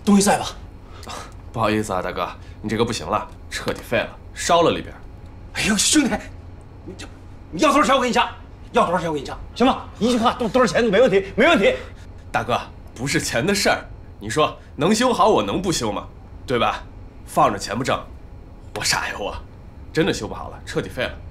东西在吧？ 不好意思啊，大哥，你这个不行了，彻底废了，烧了里边。 哎呦，兄弟，你要多少钱我给你加，要多少钱我给你加，行吗？一句话多少钱没问题，没问题。 大哥，不是钱的事儿，你说能修好我能不修吗？对吧？放着钱不挣，我傻呀我，真的修不好了，彻底废了。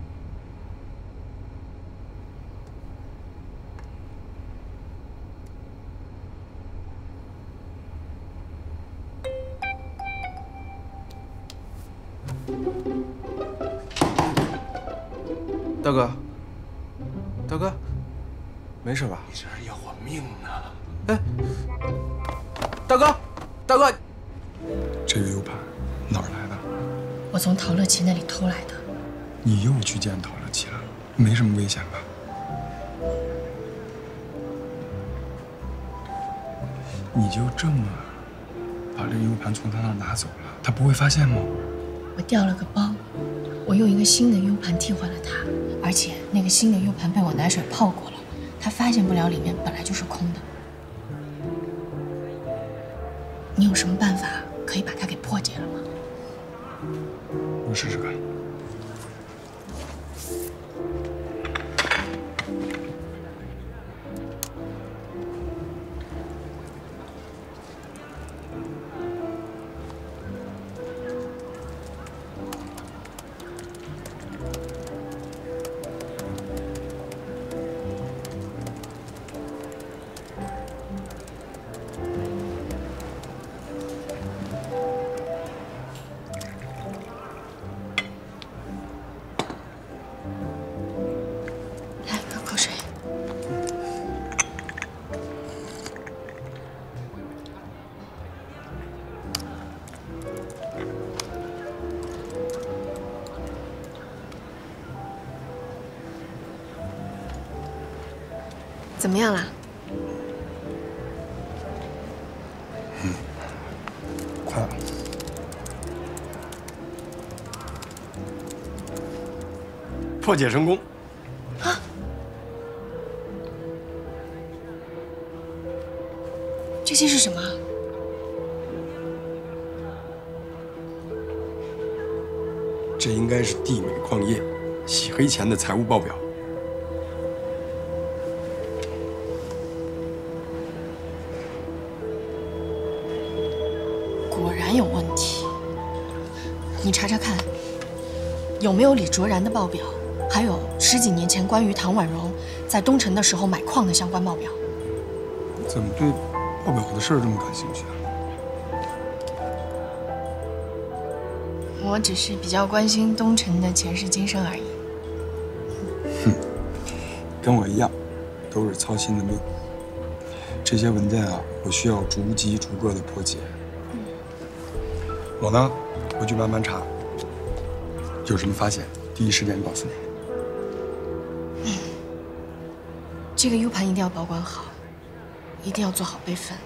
大哥，大哥，没事吧？ 你这是要我命呢！ 哎，大哥，大哥， 这个 U 盘哪儿来的？ 我从陶乐琪那里偷来的。 你又去见陶乐琪了？没什么危险吧？你就这么把这个 U 盘从他那儿拿走了，他不会发现吗？ 我掉了个包，我用一个新的 U 盘替换了它。 而且那个新的 U 盘被我拿水泡过了，他发现不了里面本来就是空的。你有什么办法可以把它给破解了吗？ 我试试看。 怎么样啦？ 快了。破解成功。 啊！这些是什么？ 这应该是地美矿业洗黑钱的财务报表。 果然有问题，你查查看，有没有李卓然的报表，还有10几年前关于唐婉容在东城的时候买矿的相关报表。 怎么对报表的事儿这么感兴趣啊？ 我只是比较关心东城的前世今生而已。 哼，跟我一样，都是操心的命。这些文件啊，我需要逐级逐个的破解。 我呢，回去慢慢查，有什么发现，第一时间告诉你。 这个 U 盘一定要保管好，一定要做好备份。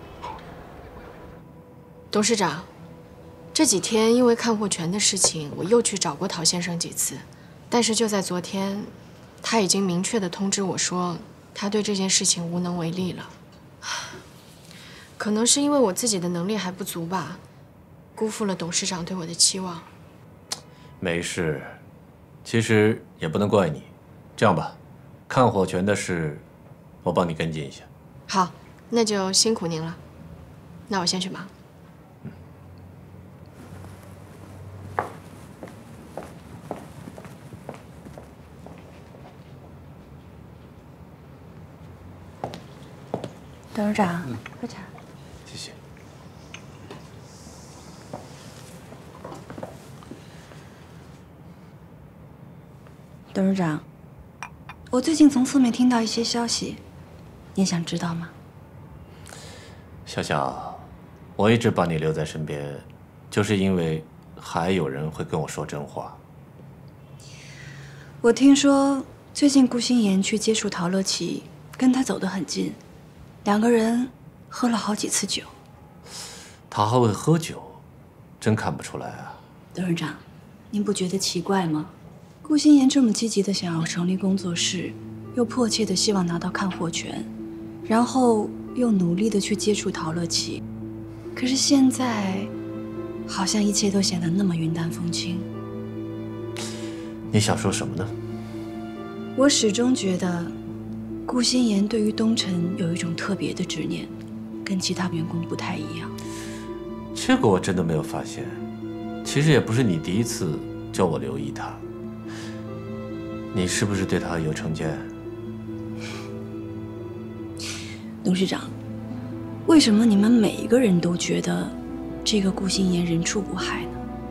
董事长，这几天因为看货权的事情，我又去找过陶先生几次，但是就在昨天，他已经明确地通知我说，他对这件事情无能为力了。可能是因为我自己的能力还不足吧。 辜负了董事长对我的期望。 没事，其实也不能怪你。这样吧，看火权的事，我帮你跟进一下。 好，那就辛苦您了。那我先去忙。 董事长，喝茶。 谢谢。 董事长，我最近从侧面听到一些消息，您想知道吗？ 小小，我一直把你留在身边，就是因为还有人会跟我说真话。 我听说最近顾心妍去接触陶乐琪，跟他走得很近，两个人喝了好几次酒。 他还会喝酒，真看不出来啊。 董事长，您不觉得奇怪吗？ 顾心妍这么积极的想要成立工作室，又迫切的希望拿到看货权，然后又努力的去接触陶乐琪， 可是现在，好像一切都显得那么云淡风轻。 你想说什么呢？ 我始终觉得，顾心言对于东辰有一种特别的执念，跟其他员工不太一样。 这个我真的没有发现。其实也不是你第一次叫我留意他。你是不是对他有成见？ 董事长，为什么你们每一个人都觉得这个顾心言人畜无害呢？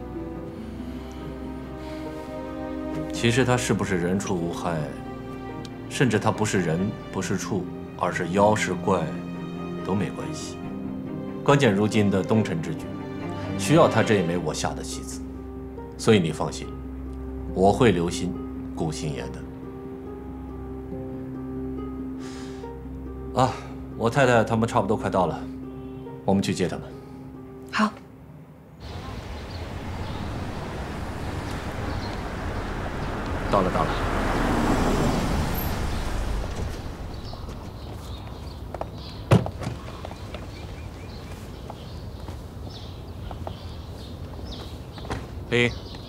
其实他是不是人畜无害，甚至他不是人不是畜，而是妖是怪，都没关系。关键如今的东辰之举，需要他这一枚我下的棋子，所以你放心，我会留心顾心言的。啊，我太太他们差不多快到了，我们去接他们。 好。 到了，到了。裴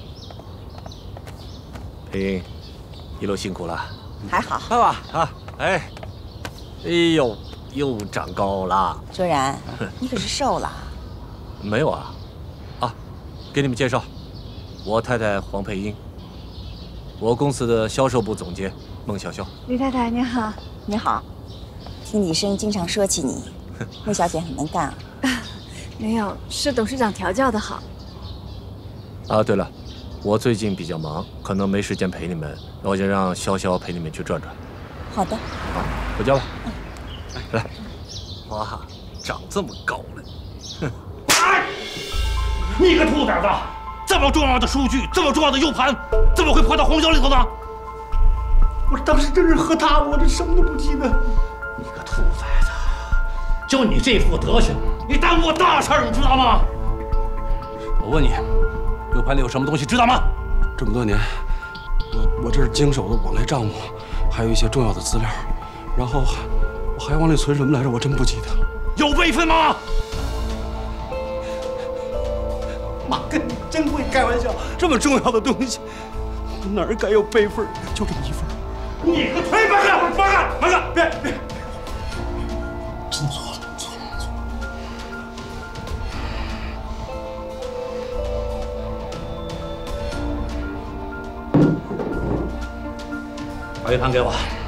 英，一路辛苦了。 还好。 爸爸啊，哎呦，又长高了。 卓然，你可是瘦了。 没有啊，啊，给你们介绍，我太太黄佩英，我公司的销售部总监孟小潇。 李太太您好。你好，听李生经常说起你，孟小姐很能干啊。 没有，是董事长调教的好。 啊，对了，我最近比较忙，可能没时间陪你们，我就让潇潇陪你们去转转。 好的。 好，回家吧。来，哇，长这么高了。哼！ 哎，你个兔崽子！这么重要的数据，这么重要的 U 盘，怎么会破到红酒里头呢？我当时真是喝大了，我这什么都不记得。你个兔崽子！就你这副德行，你耽误我大事儿，你知道吗？我问你，U 盘里有什么东西，知道吗？ 这么多年，我这是经手的往来账目，还有一些重要的资料，然后我还往里存什么来着？我真不记得。 有备份吗？妈跟你真会开玩笑，这么重要的东西，哪儿该有备份？就这么一份。你个推慢点，慢点，别！真错了，错了。把 U 盘给我，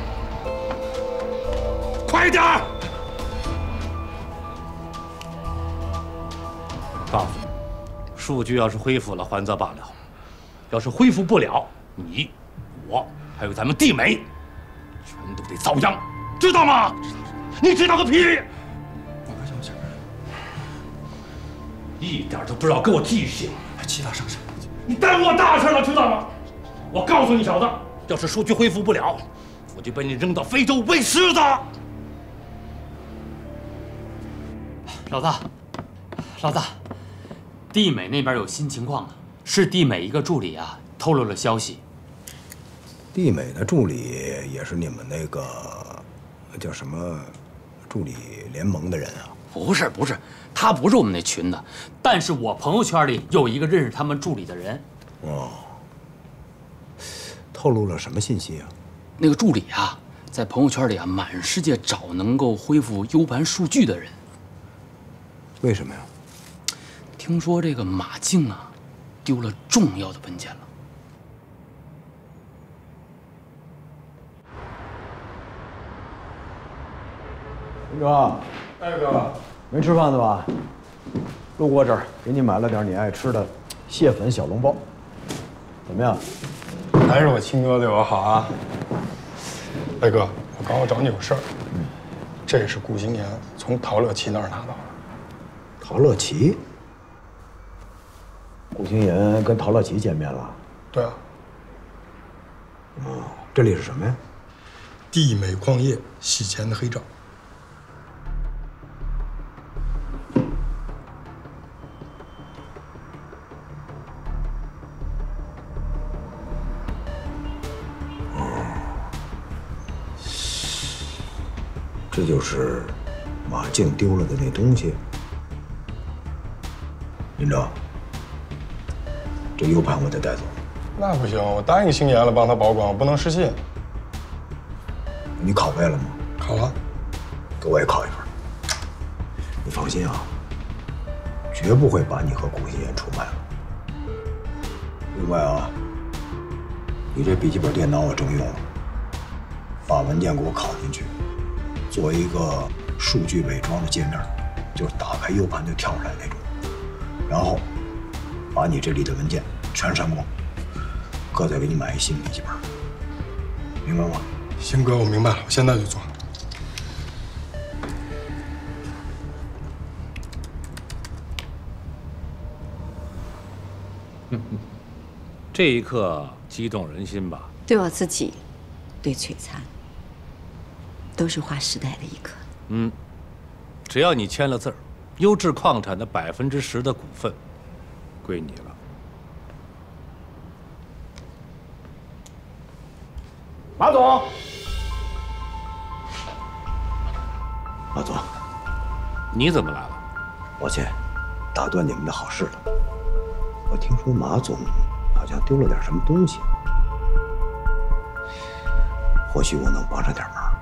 快点儿！告诉你，数据要是恢复了，还则罢了；要是恢复不了，你、我还有咱们地美，全都得遭殃，知道吗？你知道个屁！一点都不知道给我记性， 还其他上升， 你耽误我大事了，知道吗？我告诉你小子，要是数据恢复不了，我就把你扔到非洲喂狮子！ 老大，地美那边有新情况了，是地美一个助理啊透露了消息。 地美的助理也是你们那个叫什么助理联盟的人啊？ 不是，他不是我们那群的，但是我朋友圈里有一个认识他们助理的人。 哦，透露了什么信息啊？ 那个助理啊，在朋友圈里啊，满世界找能够恢复 U 盘数据的人。 为什么呀？ 听说这个马竞啊，丢了重要的文件了。 林哥， 哎哥， 没吃饭的吧？路过这儿，给你买了点你爱吃的蟹粉小笼包，怎么样？ 还是我亲哥对我好啊。哎哥，我刚要找你有事儿。这是顾星言从陶乐琪那儿拿到的。 陶乐琪？顾星言跟陶乐琪见面了？ 对啊。 哦，这里是什么呀？ 地美矿业洗钱的黑账。 这就是马竞丢了的那东西。 林正，这 U 盘我得带走。 那不行，我答应星爷了，帮他保管，我不能失信。 你拷贝了吗？ 考了， 给我也拷一份。你放心啊，绝不会把你和顾心妍出卖了。另外啊，你这笔记本电脑我征用了，把文件给我拷进去，做一个数据伪装的界面，就是打开 U 盘就跳出来那种。然后把你这里的文件全删光，哥再给你买一新笔记本，明白吗？ 行哥，我明白了，我现在就做。 这一刻激动人心吧？ 对我自己，对璀璨，都是划时代的一刻。 只要你签了字儿，优质矿产的10%的股份归你了。 马总， 马总， 你怎么来了？ 抱歉，打断你们的好事了。我听说马总好像丢了点什么东西，或许我能帮上点忙。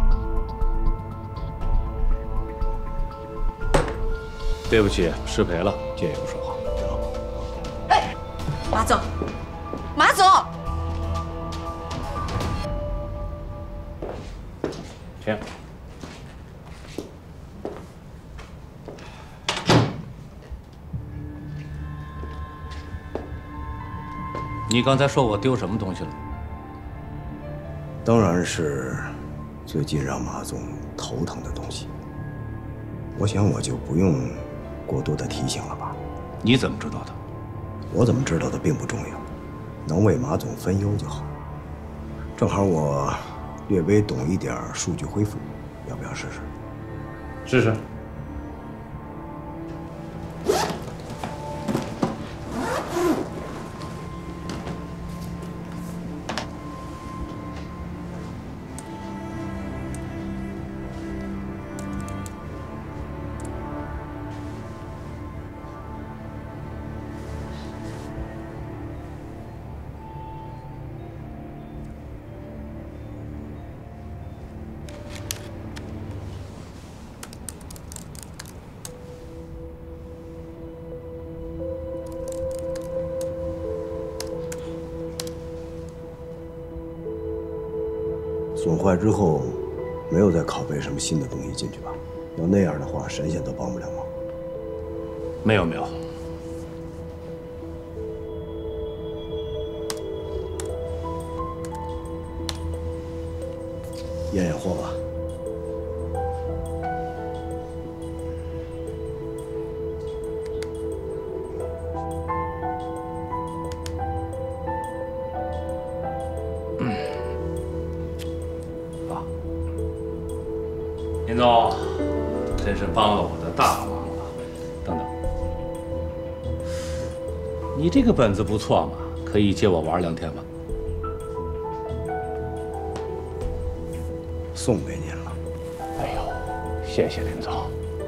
对不起，失陪了，借用说话。 哎，马总，马总， 请。你刚才说我丢什么东西了？ 当然是最近让马总头疼的东西。我想我就不用过多的提醒了吧？ 你怎么知道的？ 我怎么知道的并不重要，能为马总分忧就好。正好我略微懂一点数据恢复，要不要试试？ 试试。 损坏之后，没有再拷贝什么新的东西进去吧？要那样的话，神仙都帮不了忙。 没有。 验验货吧。 林总，真是帮了我的大忙了。等等，你这个本子不错嘛，可以借我玩2天吗？ 送给您了。 哎呦，谢谢林总。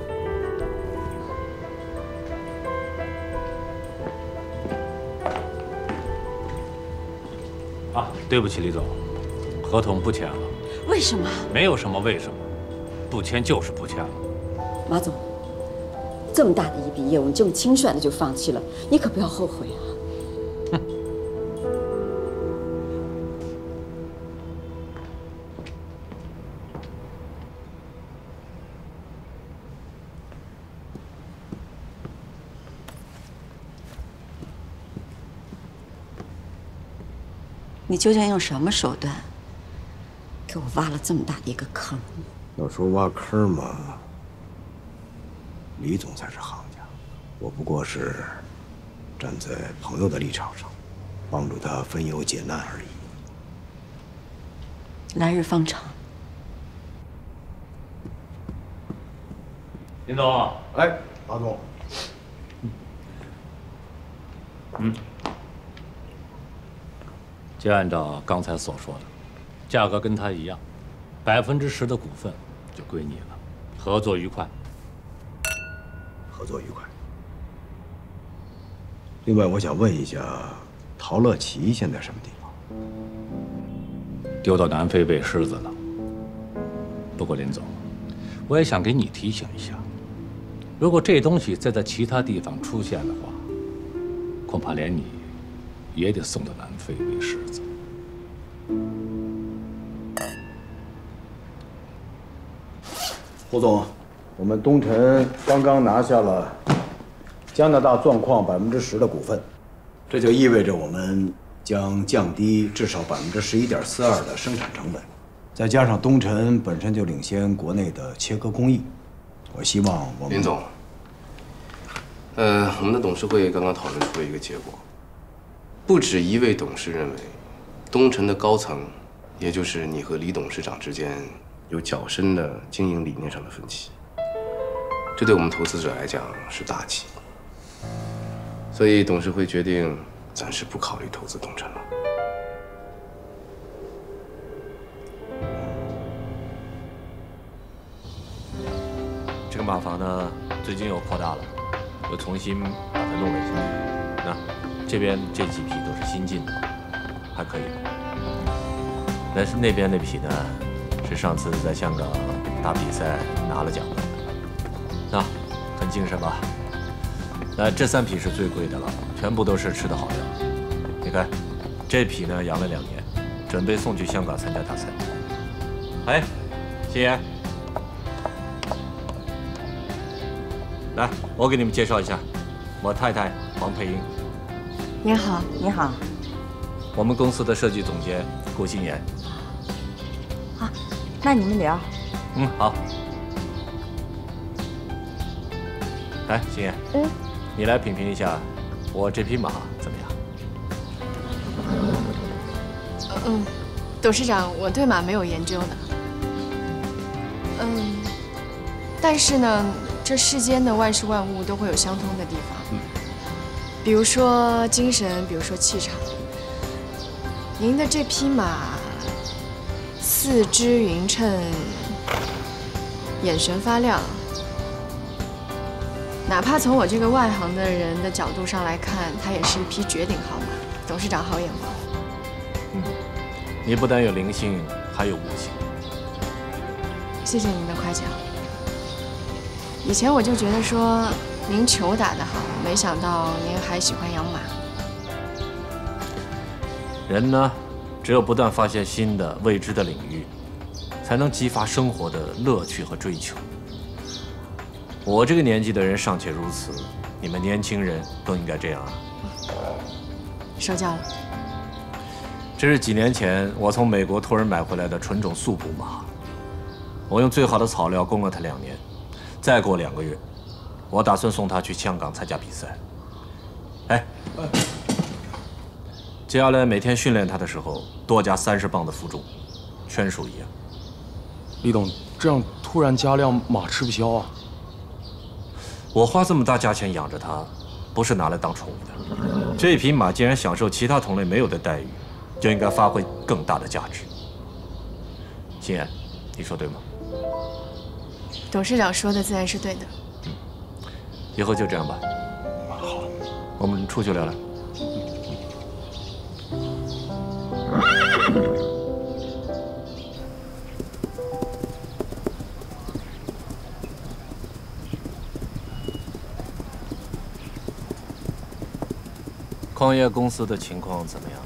啊，对不起，李总，合同不签了。 为什么？ 没有什么为什么。不签就是不签了， 马总，这么大的一笔业务，你这么轻率的就放弃了，你可不要后悔啊！ 哼。 你究竟用什么手段，给我挖了这么大的一个坑？ 要说挖坑嘛，李总才是行家，我不过是站在朋友的立场上，帮助他分忧解难而已。 来日方长。 林总， 哎，马总， 就按照刚才所说的，价格跟他一样，10%的股份就归你了，合作愉快。 合作愉快。 另外，我想问一下，陶乐琪现在什么地方？ 丢到南非喂狮子了。不过林总，我也想给你提醒一下，如果这东西再在其他地方出现的话，恐怕连你也得送到南非喂狮子。 胡总，我们东辰刚刚拿下了加拿大钻矿10%的股份，这就意味着我们将降低至少11.42%的生产成本。再加上东辰本身就领先国内的切割工艺，我希望我们林总，我们的董事会刚刚讨论出了一个结果，不止一位董事认为，东辰的高层，也就是你和李董事长之间有较深的经营理念上的分歧，这对我们投资者来讲是大忌，所以董事会决定暂时不考虑投资东辰了。 这个马房呢，最近又扩大了，又重新把它弄了一下。那这边这几匹都是新进的，还可以。但是那边那匹呢，是上次在香港打比赛拿了奖的。那很精神吧？那这3匹是最贵的了，全部都是吃的好药。你看，这匹呢养了2年，准备送去香港参加大赛。哎，谢爷。来，我给你们介绍一下，我太太王佩英。 您好，你好。 我们公司的设计总监顾新言。 好，那你们聊。 好。来，新言，你来品评一下我这匹马怎么样？ 董事长，我对马没有研究的。但是呢。这世间的万事万物都会有相通的地方，比如说精神，比如说气场。您的这匹马，四肢匀称，眼神发亮。哪怕从我这个外行的人的角度上来看，它也是一匹绝顶好马。董事长好眼光。 你不但有灵性，还有悟性。 谢谢您的夸奖。以前我就觉得说您球打得好，没想到您还喜欢养马。 人呢，只有不断发现新的未知的领域，才能激发生活的乐趣和追求。我这个年纪的人尚且如此，你们年轻人都应该这样啊！ 受教了。 这是几年前我从美国托人买回来的纯种素补马，我用最好的草料供了它2年。再过2个月，我打算送他去香港参加比赛。哎，接下来每天训练他的时候，多加30磅的负重，圈数一样。 李董，这样突然加量，马吃不消啊！ 我花这么大价钱养着它，不是拿来当宠物的。这匹马既然享受其他同类没有的待遇，就应该发挥更大的价值。心妍，你说对吗？ 董事长说的自然是对的。 以后就这样吧。 好， 我们出去聊聊。矿业公司的情况怎么样？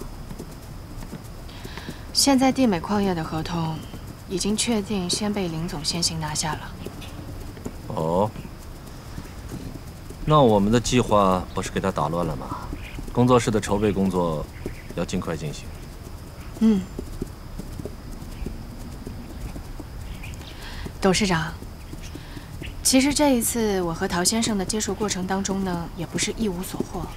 现在地美矿业的合同已经确定，先被林总先行拿下了。 哦，那我们的计划不是给他打乱了吗？工作室的筹备工作要尽快进行。 董事长，其实这一次我和陶先生的接触过程当中呢，也不是一无所获。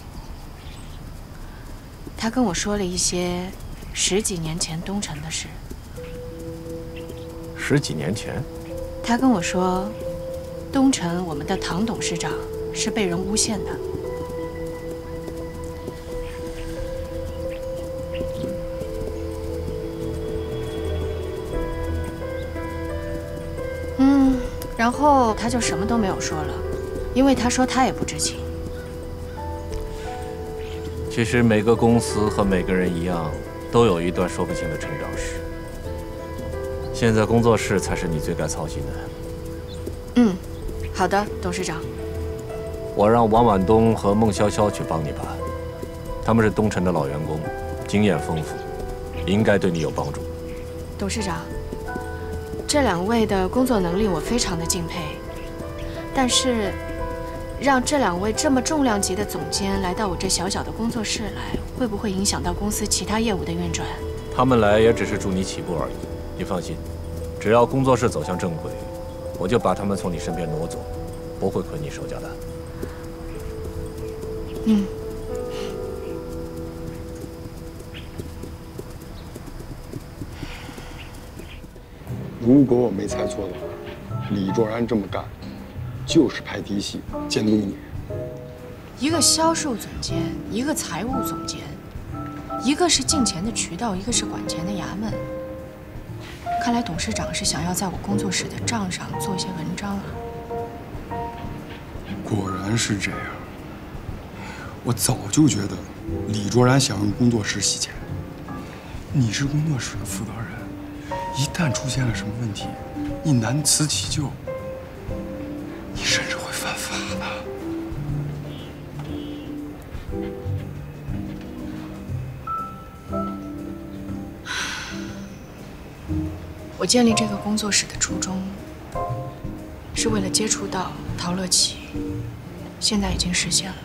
他跟我说了一些10几年前东城的事。 10几年前？ 他跟我说，东城我们的唐董事长是被人诬陷的。然后他就什么都没有说了，因为他说他也不知情。 其实每个公司和每个人一样，都有一段说不清的成长史。现在工作室才是你最该操心的。 嗯，好的，董事长。 我让王婉东和孟潇潇去帮你办，他们是东城的老员工，经验丰富，应该对你有帮助。 董事长，这2位的工作能力我非常的敬佩，但是让这2位这么重量级的总监来到我这小小的工作室来，会不会影响到公司其他业务的运转？ 他们来也只是助你起步而已，你放心，只要工作室走向正轨，我就把他们从你身边挪走，不会捆你手脚的。 嗯。 如果我没猜错的话，李卓然这么干，就是拍嫡系监督你。 一个销售总监，一个财务总监，一个是进钱的渠道，一个是管钱的衙门。看来董事长是想要在我工作室的账上做一些文章啊。 果然是这样。我早就觉得李卓然想用工作室洗钱。你是工作室的负责人，一旦出现了什么问题，你难辞其咎，你甚至会犯法的。 我建立这个工作室的初衷，是为了接触到陶乐琪，现在已经实现了。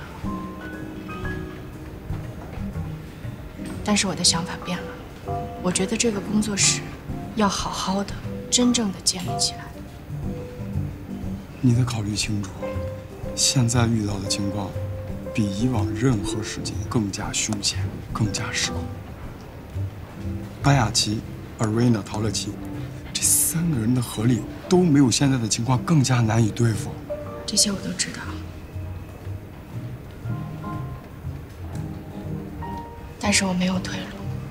但是我的想法变了，我觉得这个工作室要好好的、真正的建立起来。 你得考虑清楚，现在遇到的情况，比以往任何时间更加凶险、更加失控。白雅琪、Arena、陶乐琪，这3个人的合力都没有现在的情况更加难以对付。 这些我都知道，但是我没有退路。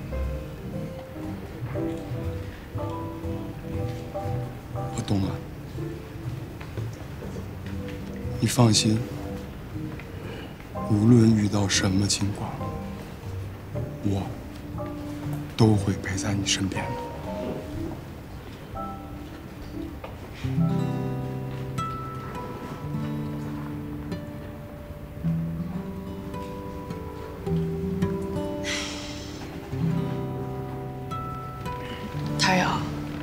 我懂了，你放心，无论遇到什么情况，我都会陪在你身边的。 陶友，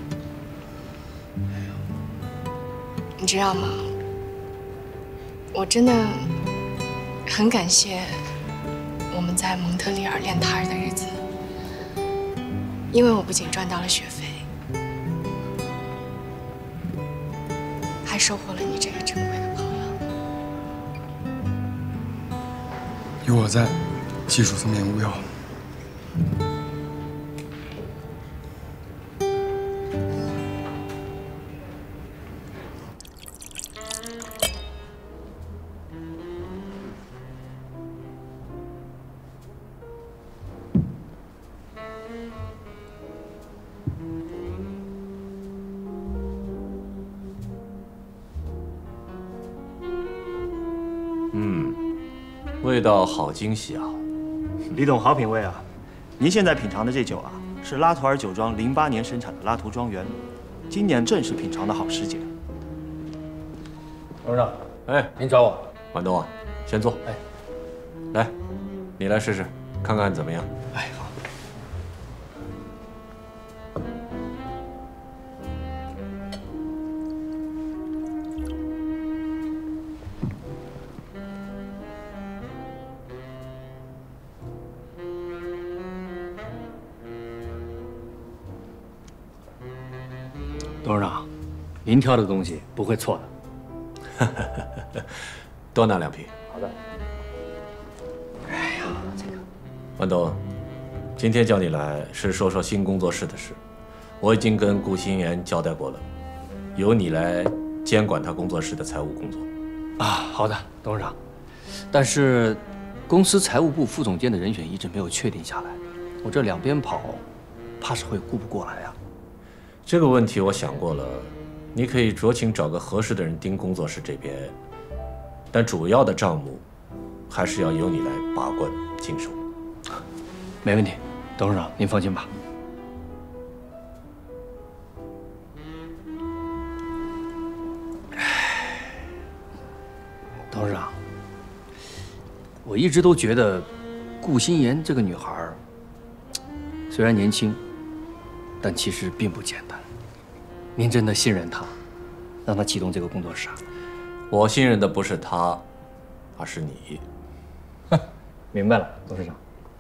你知道吗？我真的很感谢我们在蒙特利尔练摊的日子，因为我不仅赚到了学费，还收获了你这个珍贵的朋友。 有我在，技术层面无忧。 味道好精细啊！ 李董好品味啊！您现在品尝的这酒啊，是拉图尔酒庄08年生产的拉图庄园，今年正是品尝的好时节。 董事长， 哎， 您找我？ 婉东啊，先坐。哎，来，你来试试，看看怎么样？ 哎，好。 董事长，您挑的东西不会错的。 多拿2瓶。 好的。 哎呀，这个，万东，今天叫你来是说说新工作室的事。我已经跟顾新言交代过了，由你来监管他工作室的财务工作。 啊，好的，董事长。但是，公司财务部副总监的人选一直没有确定下来，我这两边跑，怕是会顾不过来呀。 这个问题我想过了，你可以酌情找个合适的人盯工作室这边，但主要的账目还是要由你来把关经手。 没问题，董事长您放心吧。董事长，我一直都觉得顾心妍这个女孩虽然年轻，但其实并不简单。您真的信任她，让她启动这个工作室啊？ 我信任的不是她，而是你。 明白了，董事长。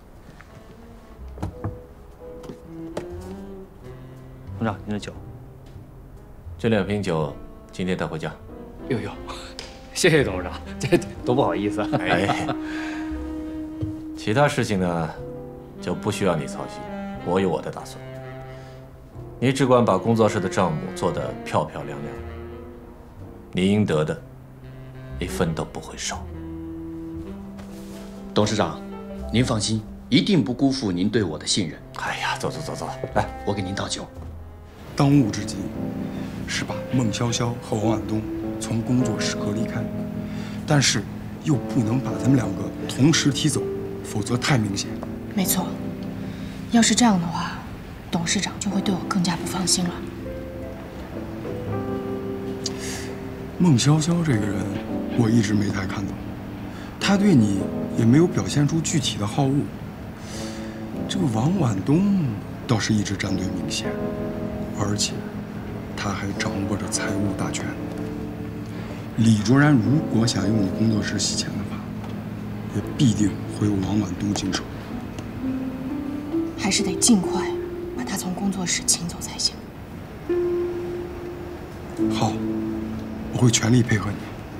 董事长，您的酒。 这2瓶酒，今天带回家。 哟，谢谢董事长，这多不好意思啊。 哎，其他事情呢，就不需要你操心，我有我的打算。你只管把工作室的账目做得漂漂亮亮，你应得的1分都不会少。 董事长，您放心，一定不辜负您对我的信任。 哎呀，走，来， 我给您倒酒。 当务之急是把孟潇潇和王婉东从工作室隔离开，但是又不能把他们2个同时提走，否则太明显。 没错，要是这样的话，董事长就会对我更加不放心了。 孟潇潇这个人，我一直没太看懂，他对你也没有表现出具体的好恶。这个王婉东倒是一直站队明显，而且他还掌握着财务大权。李卓然如果想用你工作室洗钱的话，也必定会由王婉东经手。 还是得尽快把他从工作室请走才行。 好，我会全力配合你。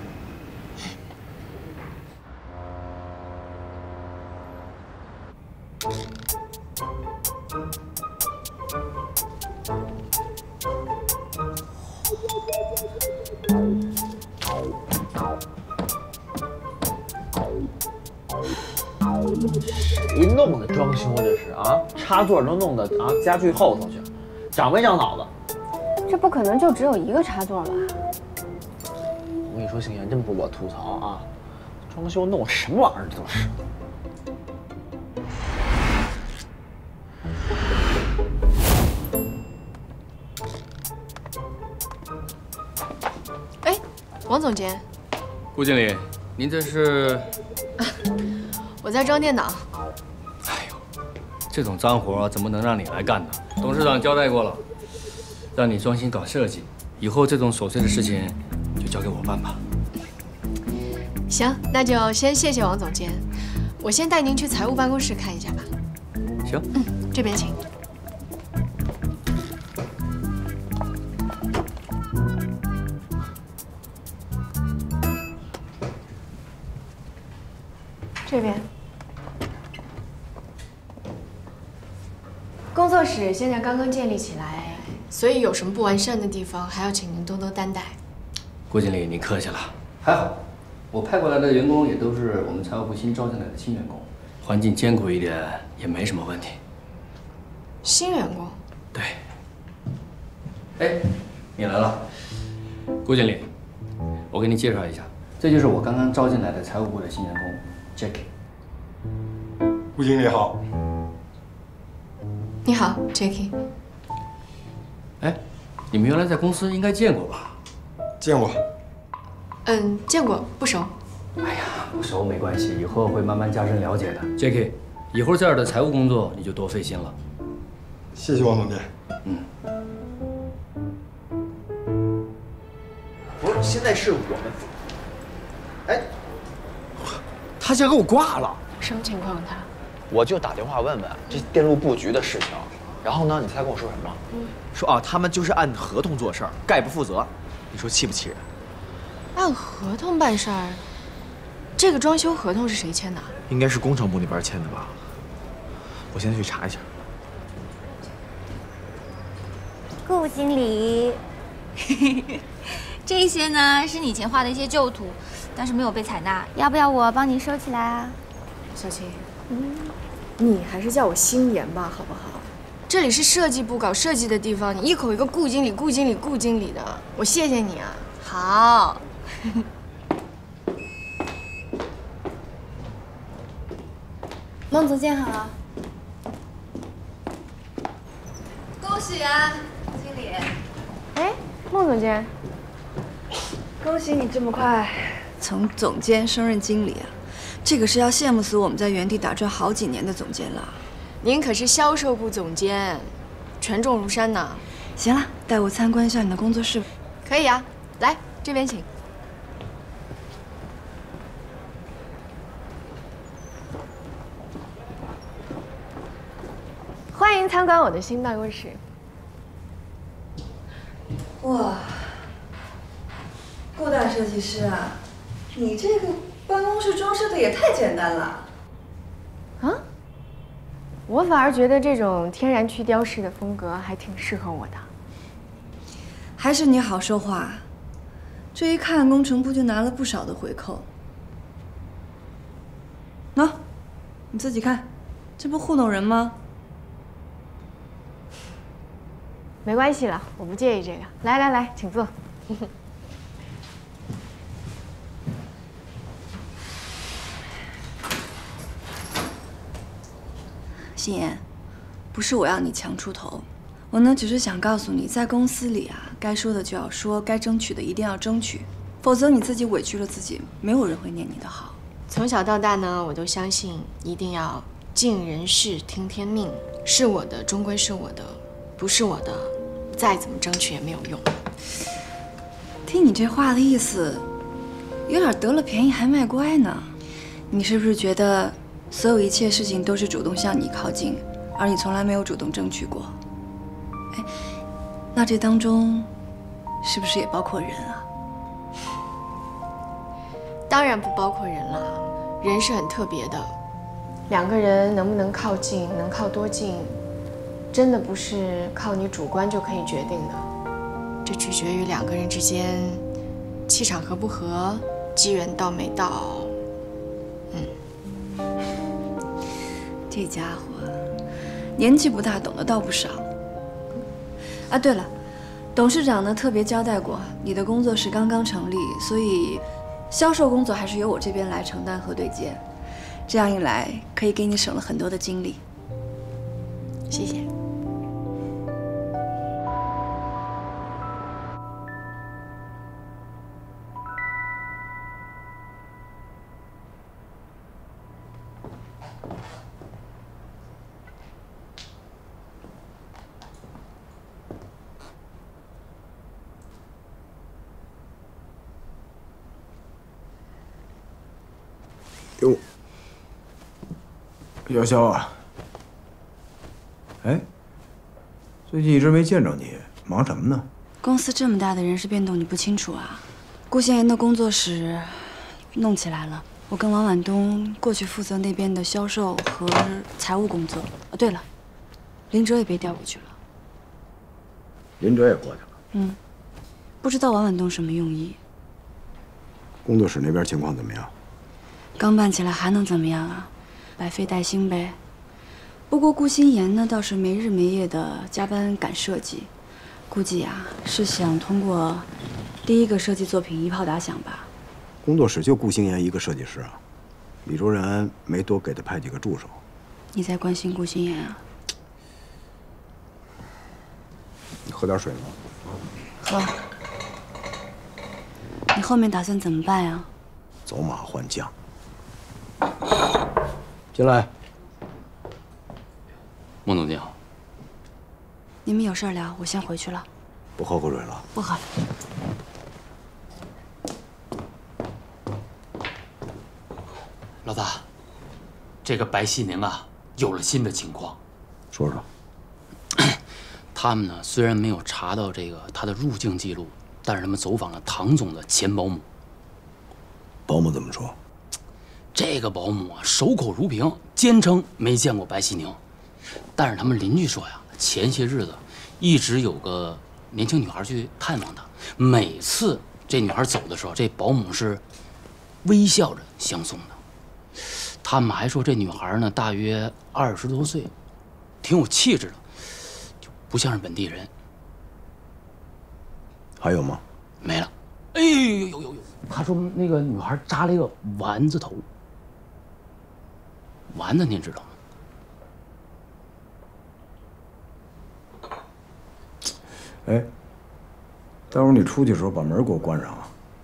谁弄的装修这是啊？插座都弄的啊，家具后头去，长没长脑子？ 这不可能就只有一个插座吧？ 我跟你说，星妍，真不是我吐槽啊，装修弄什么玩意儿这都是。 哎，王总监， 顾经理，您这是？ 我在装电脑。 哎呦，这种脏活怎么能让你来干呢？董事长交代过了，让你专心搞设计，以后这种琐碎的事情就交给我办吧。 行，那就先谢谢王总监，我先带您去财务办公室看一下吧。 行， 这边请。这边。工作室现在刚刚建立起来，所以有什么不完善的地方，还要请您多多担待。 顾经理，您客气了。还好，我派过来的员工也都是我们财务部新招进来的新员工，环境艰苦一点也没什么问题。 新员工？ 对。哎，你来了，顾经理，我给你介绍一下，这就是我刚刚招进来的财务部的新员工 Jackie。 顾经理好。 你好 ，Jackie。 哎，你们原来在公司应该见过吧？ 见过。 见过，不熟。 哎呀，不熟没关系，以后会慢慢加深了解的。Jackie， 以后这儿的财务工作你就多费心了。 谢谢王总监。 不是，现在是我们。哎，他竟然给我挂了。 什么情况？他？ 我就打电话问问这电路布局的事情，然后呢，你猜跟我说什么？说啊，他们就是按合同做事儿，概不负责。你说气不气人？ 按合同办事儿，这个装修合同是谁签的？ 应该是工程部那边签的吧？我先去查一下。 顾经理，这些呢是你以前画的一些旧图，但是没有被采纳，要不要我帮你收起来啊？ 小青，你还是叫我心妍吧，好不好？这里是设计部搞设计的地方，你一口一个顾经理、顾经理、顾经理的，我谢谢你啊。 好。 孟总监好。 喜啊，经理！ 哎，孟总监， 恭喜你这么快从总监升任经理啊！这个是要羡慕死我们在原地打转好几年的总监了。 您可是销售部总监，权重如山呢。 行了，带我参观一下你的工作室。 可以啊，来这边请。 欢迎参观我的新办公室。 哇，顾大设计师啊，你这个办公室装饰的也太简单了。 啊？我反而觉得这种天然去雕饰的风格还挺适合我的。 还是你好说话，这一看工程部就拿了不少的回扣。喏，你自己看，这不糊弄人吗？ 没关系了，我不介意这个。来来来，请坐。 心妍，不是我要你强出头，我呢只是想告诉你，在公司里啊，该说的就要说，该争取的一定要争取，否则你自己委屈了自己，没有人会念你的好。 从小到大呢，我都相信一定要尽人事听天命，是我的终归是我的，不是我的，再怎么争取也没有用。 听你这话的意思，有点得了便宜还卖乖呢。你是不是觉得所有一切事情都是主动向你靠近，而你从来没有主动争取过？哎，那这当中是不是也包括人啊？ 当然不包括人了，人是很特别的。两个人能不能靠近，能靠多近，真的不是靠你主观就可以决定的。这取决于两个人之间气场合不合，机缘到没到。 这家伙年纪不大，懂得倒不少。啊，对了，董事长呢特别交代过，你的工作室刚刚成立，所以销售工作还是由我这边来承担和对接。这样一来，可以给你省了很多的精力。 谢谢。 哟，小肖啊，哎，最近一直没见着你，忙什么呢？ 公司这么大的人事变动，你不清楚啊？顾先言的工作室弄起来了，我跟王婉东过去负责那边的销售和财务工作。哦，对了，林哲也被调过去了。 林哲也过去了。 嗯，不知道王婉东什么用意。 工作室那边情况怎么样？ 刚办起来还能怎么样啊？百废待兴呗。不过顾心妍呢，倒是没日没夜的加班赶设计，估计啊是想通过第一个设计作品一炮打响吧。 工作室就顾星妍一个设计师啊，李卓然没多给他派几个助手。 你在关心顾心妍啊？ 你喝点水吗？ 喝。你后面打算怎么办呀？ 走马换将。进来。 孟总监好。 你们有事聊，我先回去了。 不喝口水了？ 不喝了。 老大，这个白熙宁啊，有了新的情况。 说说。 他们呢，虽然没有查到他的入境记录，但是他们走访了唐总的前保姆。 保姆怎么说？ 这个保姆啊，守口如瓶，坚称没见过白熙宁。但是他们邻居说呀，前些日子一直有个年轻女孩去探望他，每次这女孩走的时候，这保姆是微笑着相送的。他们还说这女孩呢，大约20多岁，挺有气质的，就不像是本地人。 还有吗？ 没了。哎呦！他说那个女孩扎了一个丸子头。丸子您知道吗？ 哎，待会儿你出去的时候把门给我关上啊。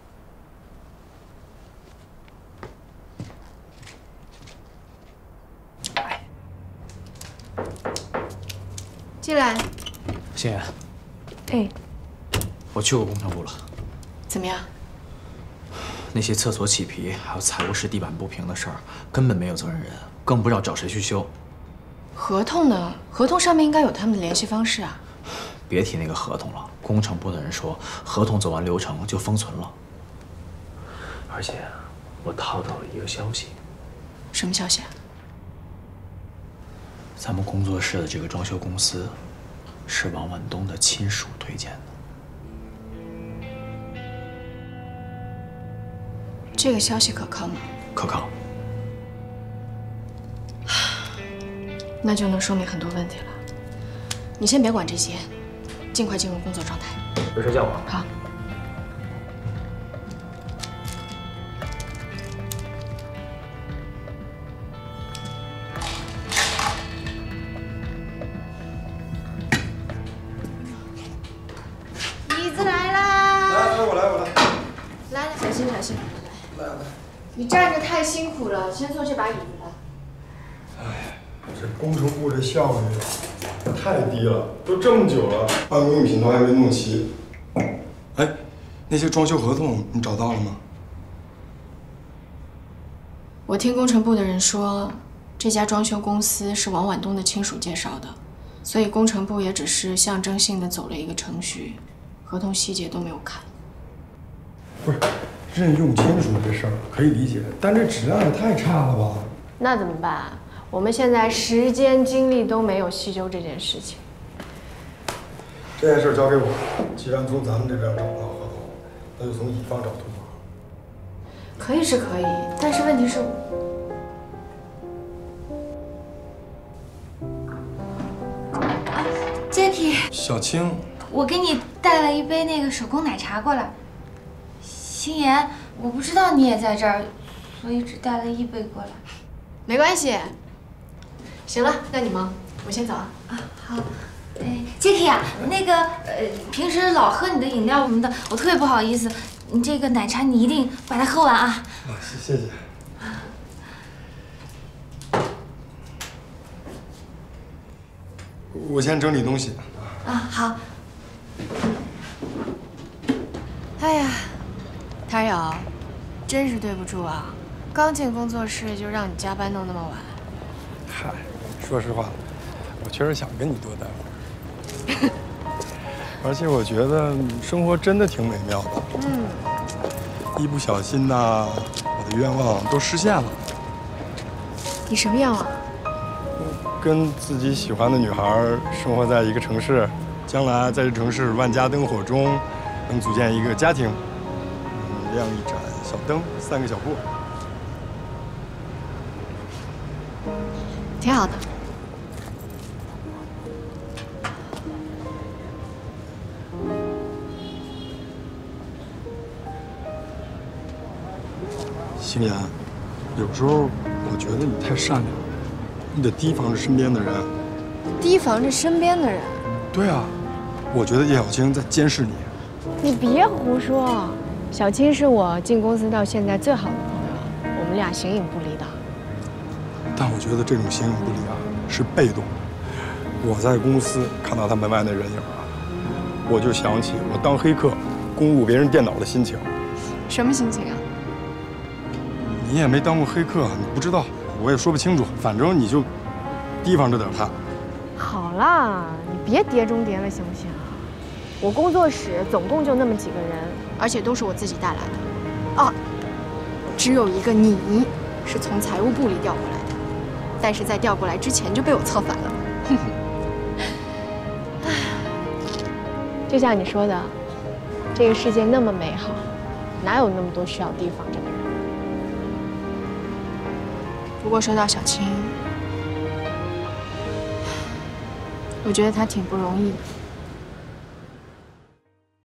进来。 欣妍， 哎， 我去过工程部了。 怎么样？ 那些厕所起皮，还有财务室地板不平的事儿，根本没有责任人，更不知道找谁去修。 合同呢？合同上面应该有他们的联系方式啊。 别提那个合同了，工程部的人说，合同走完流程就封存了。而且，我套到了一个消息。 什么消息啊？ 咱们工作室的这个装修公司，是王晚东的亲属推荐的。 这个消息可靠吗？ 可靠。 那就能说明很多问题了。你先别管这些，尽快进入工作状态。 有事叫我。 好。 椅子来啦！ 来，我来。 来，小心小心。来。你站着太辛苦了，先坐这把椅子吧。 哎，这工程部这效率太低了，都这么久了，办公用品都还没弄齐。哎，那些装修合同你找到了吗？ 我听工程部的人说，这家装修公司是王晚东的亲属介绍的，所以工程部也只是象征性的走了一个程序，合同细节都没有看。 不是，任用亲属这事儿可以理解，但这质量也太差了吧？ 那怎么办？我们现在时间精力都没有细究这件事情。 这件事交给我，既然从咱们这边找不到合同，那就从乙方找突破。 可以是可以，但是问题是 ，Jackie， 小青， 我给你带了一杯那个手工奶茶过来。欣妍，我不知道你也在这儿，所以只带了一杯过来。 没关系。行了，那你忙，我先走啊。 啊，好。Jackie 啊，那个平时老喝你的饮料什么的，我特别不好意思。你这个奶茶你一定把它喝完啊！ 啊，谢谢。我先整理东西。 啊，好。 哎呀，谭瑶，真是对不住啊！刚进工作室就让你加班弄那么晚。 嗨，说实话，我确实想跟你多待会儿。而且我觉得生活真的挺美妙的。一不小心呐，我的愿望都实现了。 你什么愿望？ 跟自己喜欢的女孩生活在一个城市，将来在这城市万家灯火中，能组建一个家庭。亮一盏小灯，3个小步， 挺好的。 星妍，有时候我觉得你太善良了，你得提防着身边的人。 提防着身边的人？ 对啊，我觉得叶小青在监视你。 你别胡说，小青是我进公司到现在最好的朋友，我们俩形影不离的。 但我觉得这种形影不离啊，是被动的。我在公司看到他门外那人影啊，我就想起我当黑客攻入别人电脑的心情。 什么心情啊？ 你也没当过黑客，你不知道，我也说不清楚。反正你就提防着点他。 好啦，你别碟中谍了，行不行啊？我工作室总共就那么几个人，而且都是我自己带来的。啊，只有一个你是从财务部里调过来的，但是在调过来之前就被我策反了。哼哼。就像你说的，这个世界那么美好，哪有那么多需要提防着的人？不过说到小青，我觉得她挺不容易的。